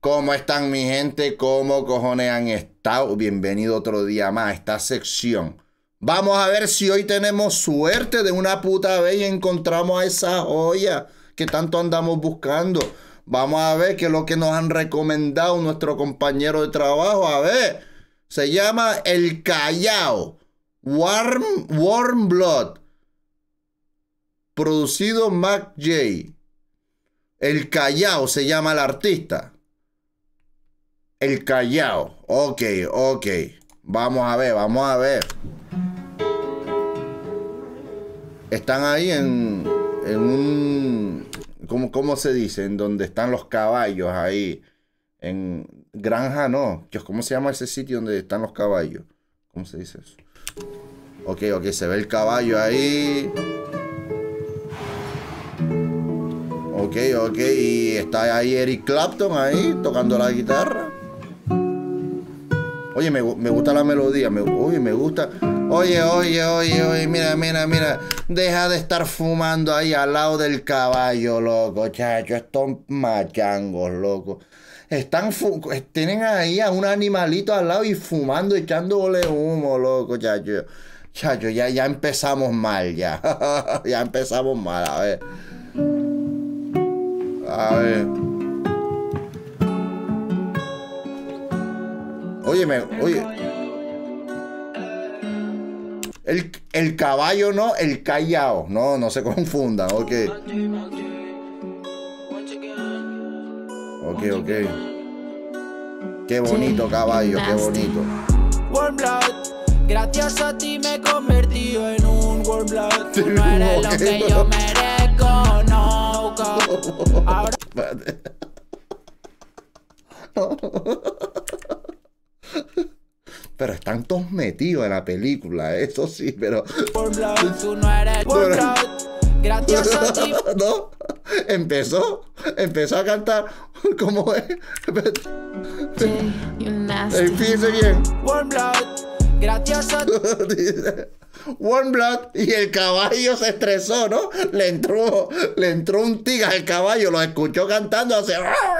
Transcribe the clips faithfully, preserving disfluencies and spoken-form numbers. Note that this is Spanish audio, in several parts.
¿Cómo están mi gente? ¿Cómo cojones han estado? Bienvenido otro día más a esta sección. Vamos a ver si hoy tenemos suerte de una puta vez y encontramos a esa joya que tanto andamos buscando. Vamos a ver qué es lo que nos han recomendado nuestro compañero de trabajo. A ver, se llama El Callao. Warm, Warm Blood. Producido Mac J. El Callao se llama el artista. El Callao. Ok, ok. Vamos a ver, vamos a ver. Están ahí en, en un... ¿cómo, ¿Cómo se dice? En donde están los caballos ahí. En Granja, no. ¿Cómo se llama ese sitio donde están los caballos? ¿Cómo se dice eso? Ok, ok. Se ve el caballo ahí. Ok, ok. Y está ahí Eric Clapton ahí tocando la guitarra. Oye, me, me gusta la melodía. Me, oye, me gusta. Oye, oye, oye, oye. Mira, mira, mira. Deja de estar fumando ahí al lado del caballo, loco, chacho. Estos machangos, loco. Están tienen ahí a un animalito al lado y fumando, echándole humo, loco, chacho. Chacho, ya, ya empezamos mal, ya. Ya empezamos mal, a ver. A ver. Óyeme, oye. El, el caballo no, el Callao. No, no se confundan, ok. Ok, ok. Qué bonito caballo, qué bonito. Warm Blood, gracias a ti me he convertido en un Warm Blood. Tú no eres lo que yo merezco, no, go. Ahora... Pero están todos metidos en la película, eso sí, pero... Warm Blood, tú no eres Warm Blood, gracias a ti... No, empezó, empezó a cantar como es. Fíjense bien. Warm Blood, gracias a ti... Warm Blood, y el caballo se estresó, ¿no? Le entró, le entró un tigre al caballo, lo escuchó cantando así.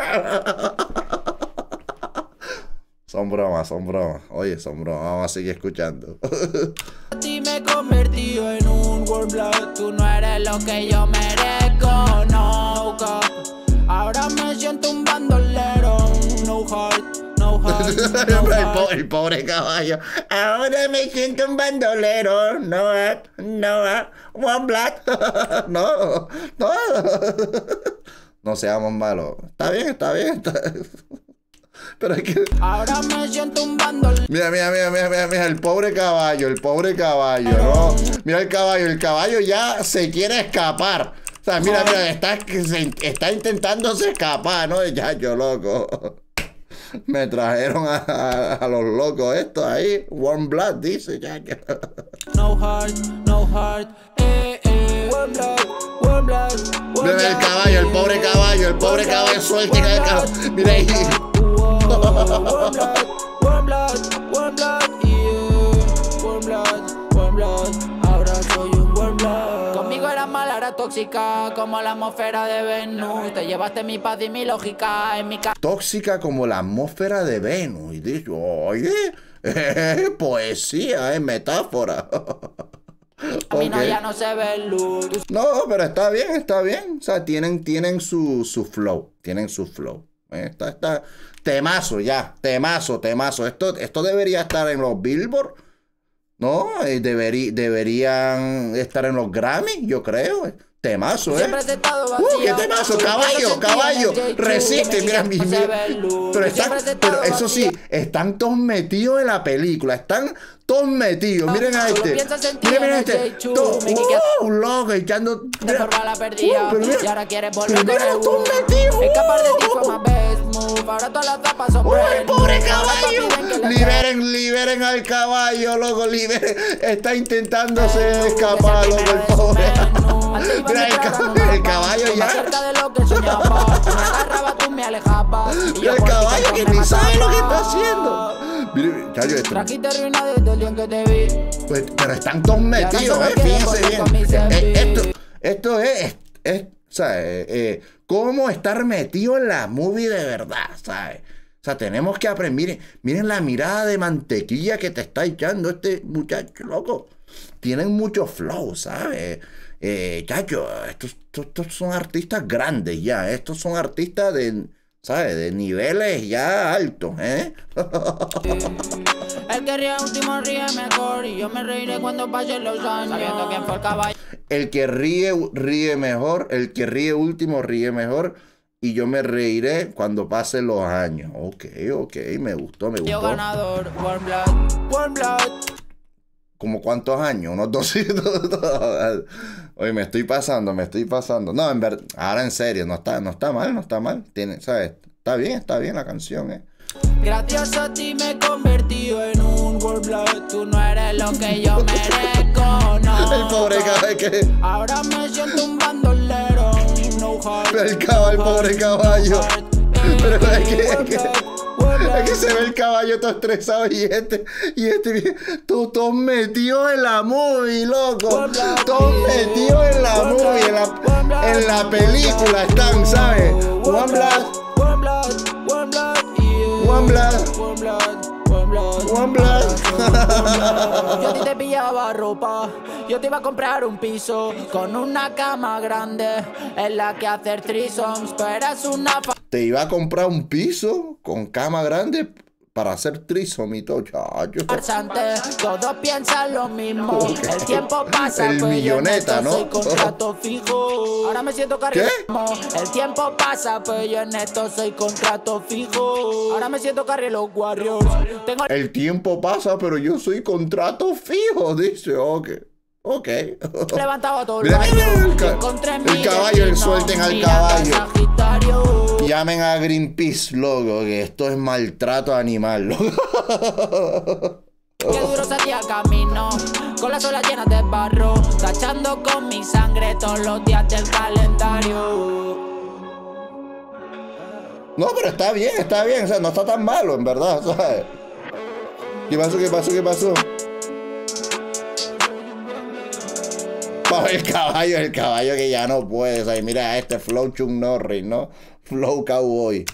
Son bromas, son bromas. Oye, son bromas. Vamos a seguir escuchando. A ti me he convertido en un Warm Blood. Tú no eres lo que yo merezco, no, go. Ahora me siento un bandolero. No heart, no heart, no el, heart. po el pobre caballo. Ahora me siento un bandolero. No heart, no heart. Warm Blood. No, no. No seamos malos. Está bien, está bien. Está... Pero hay que... Ahora me siento un bandolero. Mira, mira, mira, mira, mira, mira, el pobre caballo, el pobre caballo, ¿no? Mira el caballo, el caballo ya se quiere escapar. O sea, mira, mira, está, está intentándose escapar, ¿no? Ya, yo loco. Me trajeron a, a, a los locos estos ahí. Warm Blood, dice, ya. No heart, no heart, eh, eh. Warm Blood, Warm Blood, Warm Blood. Mira el caballo, el pobre caballo, el pobre caballo, suelten el caballo. Mira ahí. Warm Blood, Warm Blood, Warm Blood, yeah. Warm Blood, Warm Blood, ahora soy un Warm Blood. Conmigo eras mala, era tóxica, como la atmósfera de Venus. Te llevaste mi paz y mi lógica en mi casa. Tóxica como la atmósfera de Venus. Y dicho, oye, eh, poesía, es metáfora. A mí no, Okay. ya no se ve luz. No, pero está bien, está bien. O sea, tienen, tienen su, su flow. Tienen su flow. Está, está. Temazo ya. Temazo, temazo. Esto, esto debería estar en los Billboard. ¿No? Eh, deberí, deberían estar en los Grammy, yo creo. Temazo, ¿eh? Siempre has estado vacía. ¡Uh, qué temazo! ¡Caballo, caballo! Resiste, mira, mira. Pero, están, pero eso sí, están todos metidos en la película. Están todos metidos. Miren a este. Miren, miren a este. Todo, ¡uh! Un loco echando. Mira. La perdida, uh, mira, y ahora quieres volver con el todos metidos. Escapar de ti fue más best move. Ahora todas las tapas son ¡Uy, pobre caballo! Liberen, liberen al caballo, loco, liberen. Está intentándose escapar, loco, el pobre. Mira el, cab el caballo ya. Mira el caballo que ni sabe lo que está haciendo. Mire, chayo, esto. Pues, pero están todos metidos, eh. Fíjense bien. Eh, esto, esto es, es, ¿sabes? Eh, cómo estar metido en la movie de verdad, ¿sabes? O sea, tenemos que aprender. Miren, miren la mirada de mantequilla que te está echando este muchacho, loco. Tienen mucho flow, ¿sabes? Eh, chacho, estos, estos, estos son artistas grandes ya. Estos son artistas de, ¿sabes? De niveles ya altos, ¿eh? El que ríe último ríe mejor y yo me reiré cuando pasen los años. Sabiendo quién fue el caballo. El que ríe, ríe mejor. El que ríe último ríe mejor. Y yo me reiré cuando pasen los años. Ok, ok, me gustó, me gustó. Yo ganador, Warm Blood, Warm Blood. ¿Como cuántos años? Unos doscientos. Oye, me estoy pasando, me estoy pasando. No, en verdad, ahora en serio, no está, no está mal, no está mal. Tiene, ¿sabes? Está bien, está bien la canción, ¿eh? Gracias a ti me he convertido en un Warm Blood. Tú no eres lo que yo merezco, no. El pobre caballo que... Ahora me siento un bandolero. No heart, el caballo, el pobre caballo. Pero es que, es que, es que se ve el caballo todo estresado y este, y este, tú, todos metidos en la movie, loco. Todos metidos en la movie, en la, en la película están, ¿sabes? One Blood, Warm Blood, Warm Blood, One Blood, Warm Blood, Warm Blood, One Blood. Yo a ti te pillaba ropa, yo te iba a comprar un piso con una cama grande en la que hacer threesomes. Tú eras una fa Te iba a comprar un piso con cama grande para hacer trisom y todo, chacho. farsante. Todos piensan lo mismo. El tiempo pasa, El pues yo en milloneta, esto ¿no? soy contrato fijo. Ahora me siento ¿Qué? carrillo. El tiempo pasa, pues yo en esto soy contrato fijo. Ahora me siento carrillo los Warriors. Tengo El tiempo pasa, pero yo soy contrato fijo, dice, ok. Ok. levantado a todo el Mira, mira, barrio. el, ca- Encontré el mi caballo, el destino, suelten al mirando caballo. Sagitario. Llamen a Greenpeace, loco, que esto es maltrato animal, loco. Qué duro salía camino, con las olas llenas de barro, tachando con mi sangre todos los días del calendario. No, pero está bien, está bien, o sea, no está tan malo, en verdad, ¿sabes? ¿Qué pasó, qué pasó, qué pasó? Oh, el caballo, el caballo que ya no puede, ¿sabes? Mira este Flow Chuck Norris, ¿no? Flow Cowboy.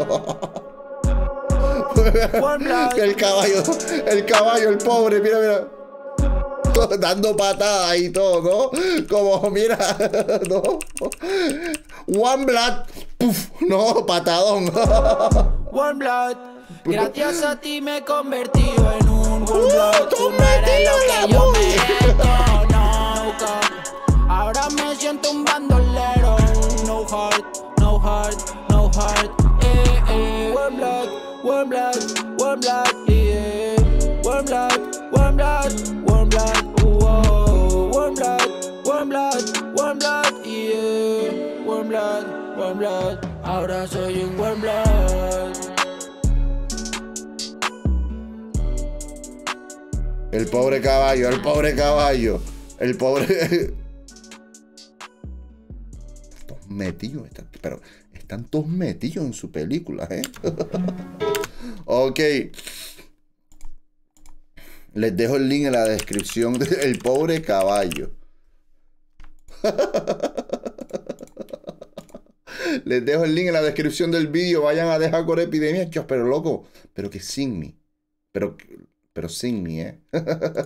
El caballo, el caballo, el pobre, mira, mira. Todo dando patadas y todo, ¿no? Como, mira, ¿no? One Blood, puf, no, patadón. One Blood, gracias a ti me he convertido en un One Blood. Tú no eres lo que yo merezco, no, God. Ahora me siento un bandolero. No heart, no heart, no heart, eh, eh. One Blood, One Blood, One Blood, yeah. One Blood, One Blood, One Blood, whoa. One Blood, One Blood, One Blood, yeah. One Blood, One Blood, ahora soy un One Blood. El pobre caballo, el pobre caballo, el pobre... Todos metidos, están, pero están todos metidos en su película, ¿eh? Ok. Les dejo el link en la descripción del pobre caballo. Les dejo el link en la descripción del vídeo. Vayan a dejar con epidemia. Pero loco, pero que sin mí. Pero, pero sin mí, ¿eh?